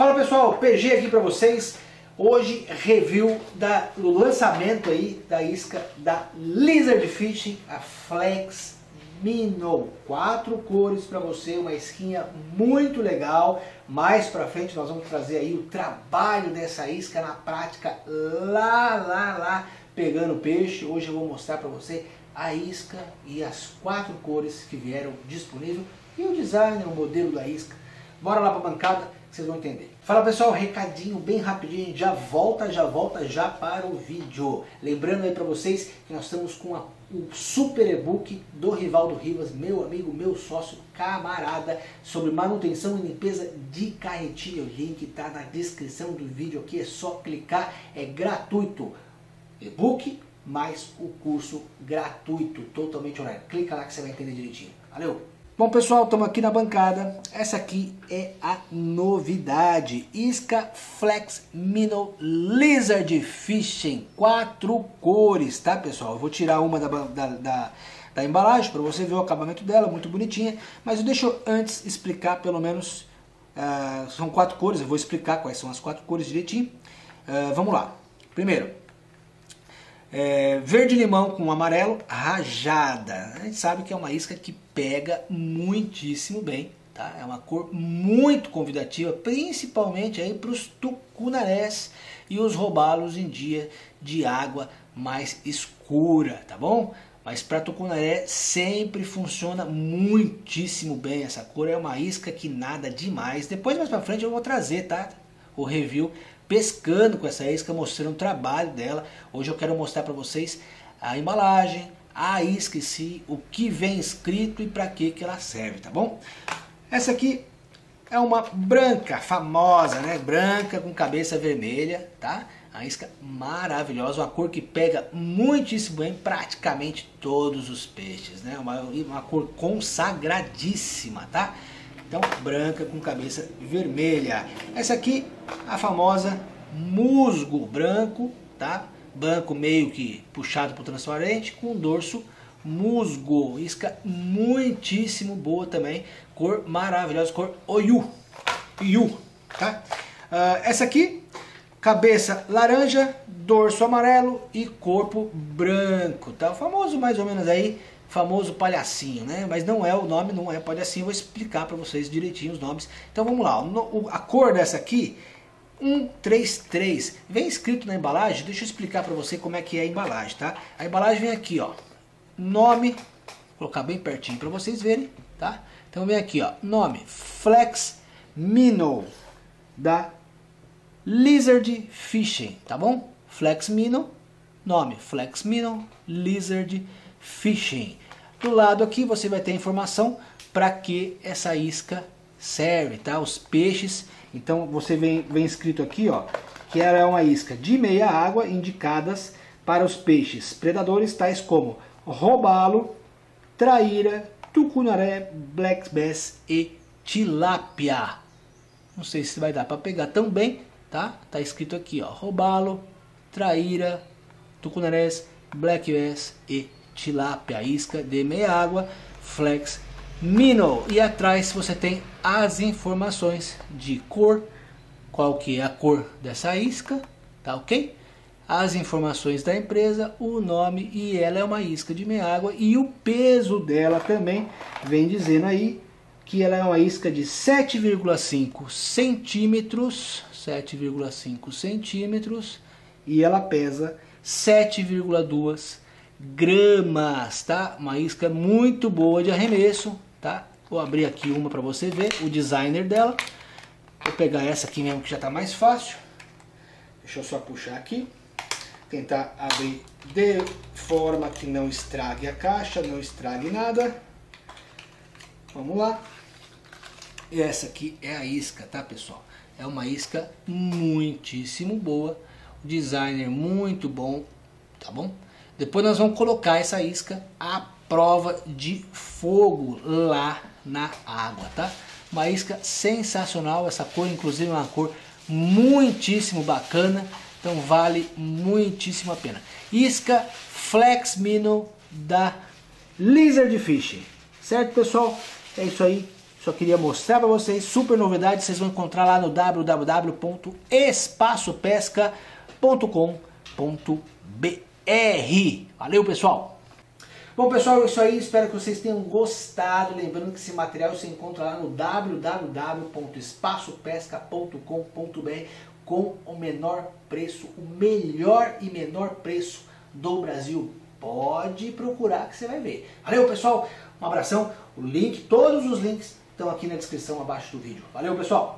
Fala pessoal, PG aqui para vocês. Hoje review do lançamento aí da isca da Lizard Fishing, a Flex Minnow. 4 cores para você, uma isquinha muito legal. Mais para frente nós vamos trazer aí o trabalho dessa isca na prática lá pegando peixe. Hoje eu vou mostrar para você a isca e as 4 cores que vieram disponível e o design, o modelo da isca. Bora lá para a bancada que vocês vão entender. Fala pessoal, recadinho bem rapidinho, já volta para o vídeo. Lembrando aí para vocês que nós estamos com o super e-book do Rivaldo Rivas, meu amigo, meu sócio, camarada, sobre manutenção e limpeza de carretilha. O link está na descrição do vídeo aqui, é só clicar, é gratuito. E-book mais o curso gratuito, totalmente online. Clica lá que você vai entender direitinho. Valeu! Bom pessoal, estamos aqui na bancada. Essa aqui é a novidade. Isca Flex Minnow Lizard Fishing. 4 cores, tá pessoal? Eu vou tirar uma da embalagem para você ver o acabamento dela, muito bonitinha. Mas eu deixo antes explicar pelo menos, são 4 cores, eu vou explicar quais são as 4 cores direitinho. Vamos lá. Primeiro, verde limão com amarelo rajada. A gente sabe que é uma isca que pega muitíssimo bem, tá? É uma cor muito convidativa, principalmente aí para os tucunarés e os robalos em dia de água mais escura, tá bom? Mas para tucunaré sempre funciona muitíssimo bem essa cor. É uma isca que nada demais. Depois mais para frente eu vou trazer, tá? O review pescando com essa isca, mostrando o trabalho dela. Hoje eu quero mostrar para vocês a embalagem, a isca em si, o que vem escrito e para que ela serve, tá bom? Essa aqui é uma branca, famosa, né? Branca com cabeça vermelha, tá? A isca maravilhosa, uma cor que pega muitíssimo bem praticamente todos os peixes, né? Uma cor consagradíssima, tá? Então, branca com cabeça vermelha. Essa aqui, a famosa musgo branco, tá? Branco meio que puxado para o transparente, com dorso musgo. Isca muitíssimo boa também. Cor maravilhosa, cor Oyu. Tá? Essa aqui, cabeça laranja, dorso amarelo e corpo branco. Tá? O famoso mais ou menos aí, famoso palhacinho, né? Mas não é o nome, não é palhacinho. Eu vou explicar para vocês direitinho os nomes. Então vamos lá. A cor dessa aqui, 133, vem escrito na embalagem. Deixa eu explicar para você como é que é a embalagem, tá? A embalagem vem aqui, ó, nome, vou colocar bem pertinho para vocês verem, tá? Então vem aqui, ó, nome Flex Minnow da Lizard Fishing, tá bom? Flex Minnow, nome Flex Minnow Lizard Fishing. Do lado aqui você vai ter a informação para que essa isca serve, tá? Os peixes. Então você vem escrito aqui, ó, que ela é uma isca de meia água, indicadas para os peixes predadores tais como robalo, traíra, tucunaré, black bass e tilápia. Não sei se vai dar para pegar tão bem, tá? Tá escrito aqui, ó, robalo, traíra, tucunarés, black bass e tilápia, isca de meia água, Flex Minnow. E atrás você tem as informações de cor, qual que é a cor dessa isca, tá ok? As informações da empresa, o nome, e ela é uma isca de meia água, e o peso dela também vem dizendo aí que ela é uma isca de 7,5 centímetros, 7,5 centímetros, e ela pesa 7,2 gramas, tá? Uma isca muito boa de arremesso, tá? Vou abrir aqui uma para você ver o designer dela. Vou pegar essa aqui mesmo que já tá mais fácil. Deixa eu só puxar aqui, tentar abrir de forma que não estrague a caixa, não estrague nada. Vamos lá. E essa aqui é a isca, tá pessoal? É uma isca muitíssimo boa, o designer muito bom, tá bom? Depois nós vamos colocar essa isca à prova de fogo lá na água, tá? Uma isca sensacional, essa cor inclusive é uma cor muitíssimo bacana, então vale muitíssimo a pena. Isca Flex Minnow da Lizard Fishing, certo pessoal? É isso aí, Só queria mostrar para vocês, super novidade, vocês vão encontrar lá no www.espaçopesca.com.br. Valeu, pessoal! Bom, pessoal, é isso aí. Espero que vocês tenham gostado. Lembrando que esse material você encontra lá no www.espaçopesca.com.br com o menor preço, o melhor e menor preço do Brasil. Pode procurar que você vai ver. Valeu, pessoal! Um abração. O link, todos os links estão aqui na descrição abaixo do vídeo. Valeu, pessoal!